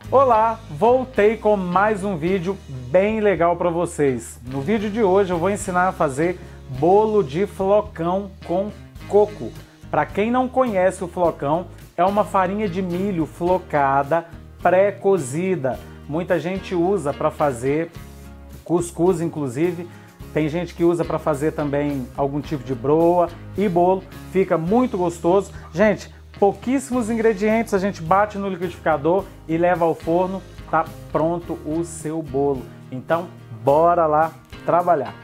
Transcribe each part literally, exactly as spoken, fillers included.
Olá, voltei com mais um vídeo bem legal para vocês. No vídeo de hoje eu vou ensinar a fazer bolo de flocão com coco. Para quem não conhece o flocão, é uma farinha de milho flocada, pré-cozida. Muita gente usa para fazer cuscuz, inclusive. Tem gente que usa para fazer também algum tipo de broa e bolo. Fica muito gostoso. Gente, pouquíssimos ingredientes, a gente bate no liquidificador e leva ao forno, tá pronto o seu bolo. Então, bora lá trabalhar.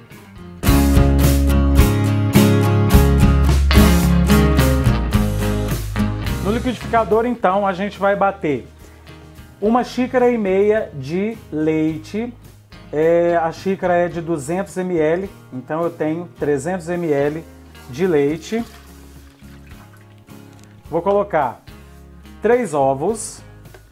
No liquidificador, então, a gente vai bater uma xícara e meia de leite. É, a xícara é de duzentos mililitros, então eu tenho trezentos mililitros de leite. Vou colocar três ovos,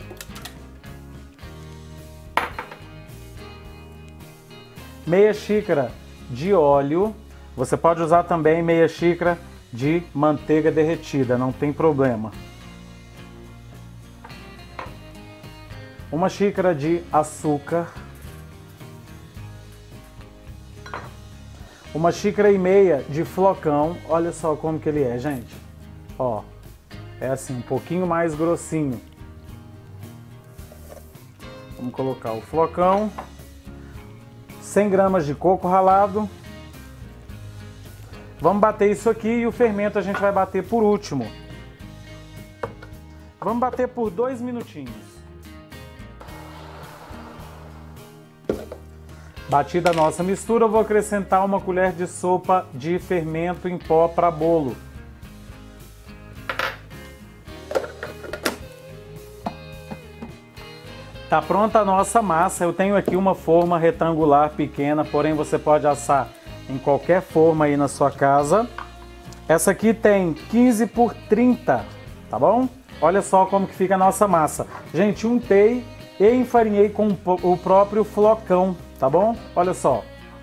meia xícara de óleo, você pode usar também meia xícara de manteiga derretida, não tem problema. Uma xícara de açúcar, uma xícara e meia de flocão, olha só como que ele é, gente, ó. É assim, um pouquinho mais grossinho. Vamos colocar o flocão. cem gramas de coco ralado. Vamos bater isso aqui e o fermento a gente vai bater por último. Vamos bater por dois minutinhos. Batida a nossa mistura, eu vou acrescentar uma colher de sopa de fermento em pó para bolo. Tá pronta a nossa massa. Eu tenho aqui uma forma retangular pequena, porém você pode assar em qualquer forma aí na sua casa. Essa aqui tem quinze por trinta, tá bom? Olha só como que fica a nossa massa. Gente, untei e enfarinhei com o próprio flocão, tá bom? Olha só.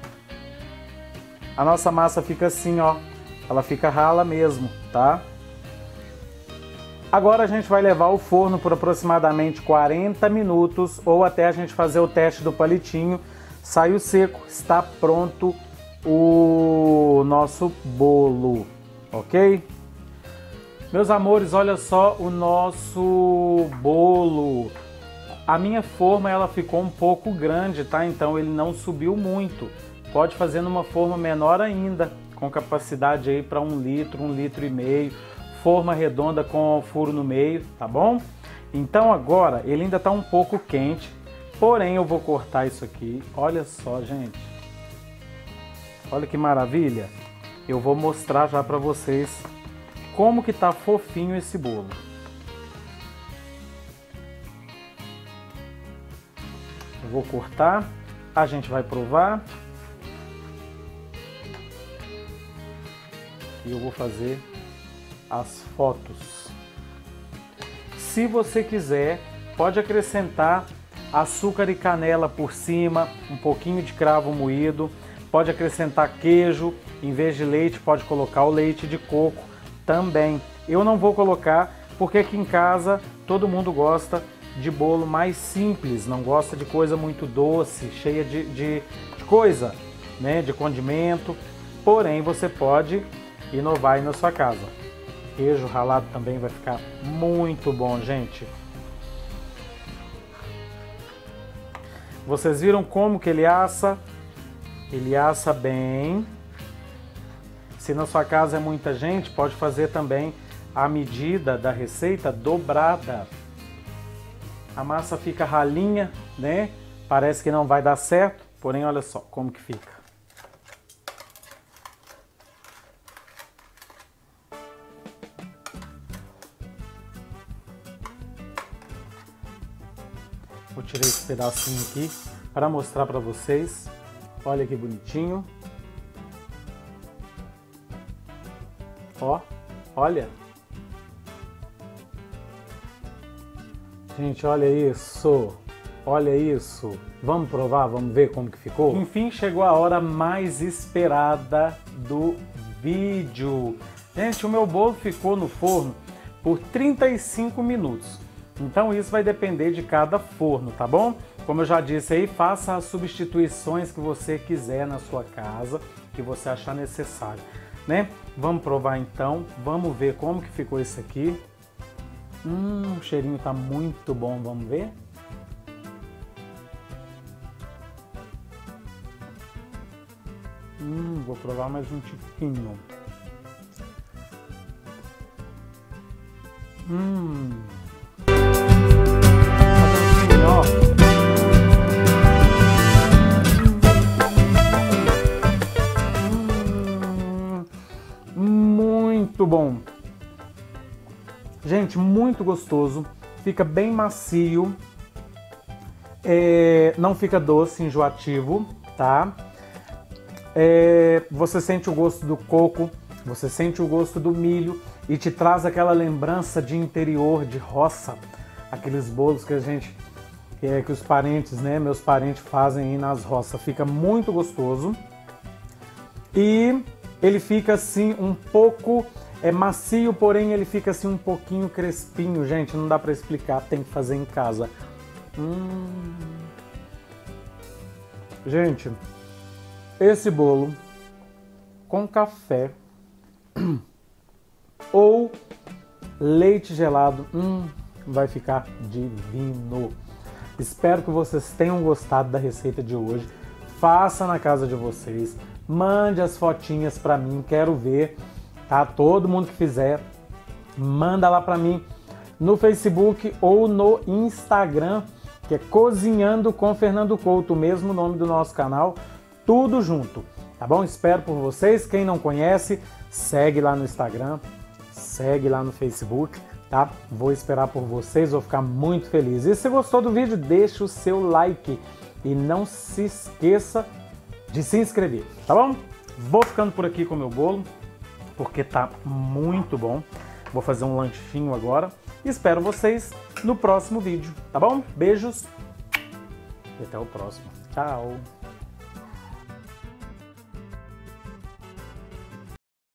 A nossa massa fica assim, ó. Ela fica rala mesmo, tá? Agora a gente vai levar ao forno por aproximadamente quarenta minutos ou até a gente fazer o teste do palitinho. Saiu seco, está pronto o nosso bolo, ok? Meus amores, olha só o nosso bolo. A minha forma ela ficou um pouco grande, tá? Então ele não subiu muito. Pode fazer numa forma menor ainda, com capacidade aí para um litro, um litro e meio. Forma redonda com furo no meio, tá bom? Então agora ele ainda tá um pouco quente, porém eu vou cortar isso aqui. Olha só, gente. Olha que maravilha. Eu vou mostrar já para vocês como que tá fofinho esse bolo. Eu vou cortar, a gente vai provar. E eu vou fazer as fotos. Se você quiser, pode acrescentar açúcar e canela por cima, um pouquinho de cravo moído, pode acrescentar queijo, em vez de leite pode colocar o leite de coco também. Eu não vou colocar porque aqui em casa todo mundo gosta de bolo mais simples, não gosta de coisa muito doce, cheia de, de, de coisa, né, de condimento, porém você pode inovar aí na sua casa. Queijo ralado também vai ficar muito bom, gente. Vocês viram como que ele assa? Ele assa bem. Se na sua casa é muita gente, pode fazer também a medida da receita dobrada. A massa fica ralinha, né? Parece que não vai dar certo, porém olha só como que fica. Vou tirar esse pedacinho aqui para mostrar para vocês. Olha que bonitinho. Ó, olha. Gente, olha isso. Olha isso. Vamos provar, vamos ver como que ficou? Enfim, chegou a hora mais esperada do vídeo. Gente, o meu bolo ficou no forno por trinta e cinco minutos. Então isso vai depender de cada forno, tá bom? Como eu já disse aí, faça as substituições que você quiser na sua casa, que você achar necessário, né? Vamos provar então, vamos ver como que ficou isso aqui. Hum, o cheirinho tá muito bom, vamos ver? Hum, vou provar mais um tiquinho. Hum. Assim, ó. Muito bom. Gente, muito gostoso. Fica bem macio. É, não fica doce, enjoativo, tá? É, você sente o gosto do coco, você sente o gosto do milho e te traz aquela lembrança de interior, de roça. Aqueles bolos que a gente, é, que os parentes, né, meus parentes fazem aí nas roças. Fica muito gostoso. E ele fica assim um pouco é macio, porém ele fica assim um pouquinho crespinho, gente, não dá para explicar, tem que fazer em casa. Hum. Gente, esse bolo com café ou leite gelado, hum, vai ficar divino. Espero que vocês tenham gostado da receita de hoje. Faça na casa de vocês. Mande as fotinhas para mim, quero ver, tá? Todo mundo que fizer, manda lá para mim no Facebook ou no Instagram, que é Cozinhando com Fernando Couto, o mesmo nome do nosso canal, tudo junto, tá bom? Espero por vocês. Quem não conhece, segue lá no Instagram, segue lá no Facebook, tá? Vou esperar por vocês, vou ficar muito feliz. E se gostou do vídeo, deixa o seu like e não se esqueça de se inscrever, tá bom? Vou ficando por aqui com o meu bolo, porque tá muito bom. Vou fazer um lanchinho agora. Espero vocês no próximo vídeo, tá bom? Beijos e até o próximo. Tchau!